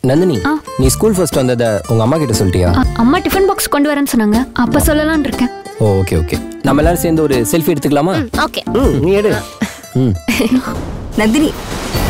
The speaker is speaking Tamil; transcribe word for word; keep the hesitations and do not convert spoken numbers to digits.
நந்தினி, நீ ஸ்கூல் ஃபர்ஸ்ட் வந்தத உங்க அம்மா கிட்ட சொல்லிட்டியா? அம்மா டிஃபன் பாக்ஸ் கொண்டு வரேன்னு சொன்னாங்க, அப்ப சொல்லலாம்னு இருக்கேன். ஓ ஓகே ஓகே, நம்ம எல்லாரும் சேர்ந்து ஒரு செல்ஃபி எடுத்துக்கலாமா? ஓகே, ம் நீ எடு. ம் நந்தினி